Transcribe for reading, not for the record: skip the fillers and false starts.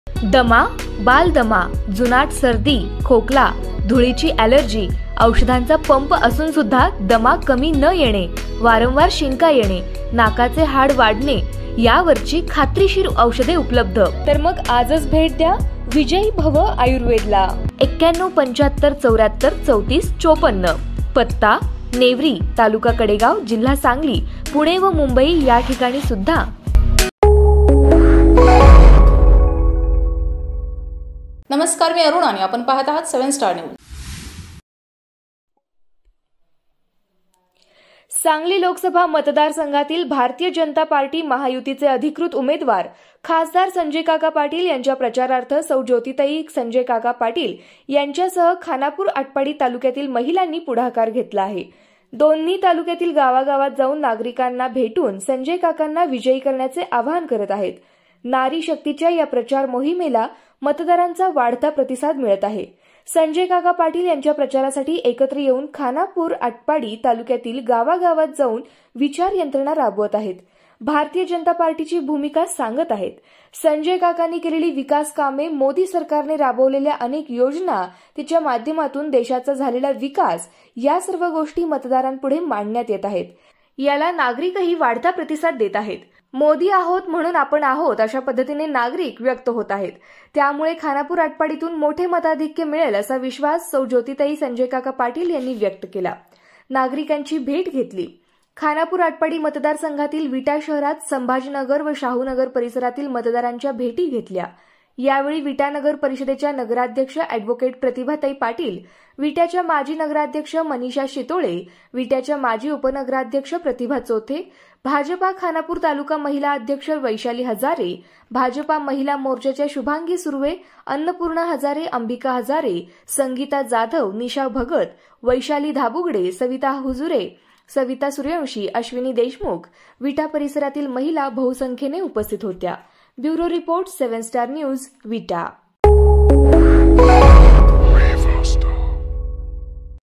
दमा, बालदमा, जुनाट सर्दी, खोकला, धुळीची ॲलर्जी, औषधांचा पंप असून सुद्धा दमा कमी न येणे, वारंवार शिंका येणे, नाकाचे हाड वाढणे यावरची खात्रीशीर औषधे उपलब्ध। तर मग आजच भेट द्या विजयी भव आयुर्वेदला। 91 75 74 34 54। पत्ता नेवरी, तालुका कडेगाव, जिल्हा सांगली, पुणे व मुंबई या ठिकाणी सुद्धा। नमस्कार, मी अरुण आणि आपण पाहत आहात 7 स्टार न्यूज। सांगली लोकसभा मतदारसंघातील भारतीय जनता पार्टी महायुतीचे अधिकृत उमेदवार खासदार संजय काका पाटील यांच्या प्रचारार्थ सौ ज्योतिताई संजय काका पाटील यांच्यासह खानापूर आटपाडी तालुक्यातील महिलांनी पुढाकार घेतला आहे। दोन्ही तालुक्यातील गावागावात जाऊन नागरिकांना भेटून संजय काकांना विजयी करण्याचे आवाहन करत आहेत। नारी शक्तीच्या या प्रचार मोहिमेला मतदारांचा वाढता प्रतिसाद मिळत आहे। संजय काका पाटील यांच्या प्रचारासाठी एकत्र येऊन खानापूर आटपाडी तालुक्यातील गावागावात जाऊन विचार यंत्रणा राबवत आहेत। भारतीय जनता पार्टीची भूमिका सांगत आहेत। संजय काकांनी केलेली विकास कामे, मोदी सरकारने राबवलेल्या अनेक योजना, तिच्या माध्यमातून देशाचा झालेला विकास या सर्व गोष्टी मतदारांपुढे मांडण्यात येत आहेत। याला नागरिकही वाढता प्रतिसाद देत आहेत। मोदी आहोत म्हणून आपण आहोत अशा पद्धतीने नागरिक व्यक्त होत आहेत। त्यामुळे खानापूर आटपाडीतून मोठे मताधिक्य मिळेल असा विश्वास सौ ज्योतिताई संजय काका पाटील यांनी व्यक्त केला। नागरिकांची भेट घेतली। खानापूर आटपाडी मतदारसंघातील विटा शहरात संभाजीनगर व शाहूनगर परिसरातील मतदारांच्या भेटी घेतल्या। यावेळी विटा नगर परिषदेच्या नगराध्यक्ष ॲडव्होकेट प्रतिभाताई पाटील, विट्याच्या माजी नगराध्यक्ष मनीषा शितोळे, विट्याच्या माजी उपनगराध्यक्ष प्रतिभा चोथे, भाजपा खानापूर तालुका महिला अध्यक्ष वैशाली हजारे, भाजपा महिला मोर्चाच्या शुभांगी सुर्वे, अन्नपूर्णा हजारे, अंबिका हजारे, संगीता जाधव, निशा भगत, वैशाली धाबुगडे, सविता हुजुरे, सविता सूर्यवंशी, अश्विनी देशमुख, विटा परिसरातील महिला बहुसंख्येने उपस्थित होत्या। ब्युरो रिपोर्ट 7 स्टार न्यूज, विटा।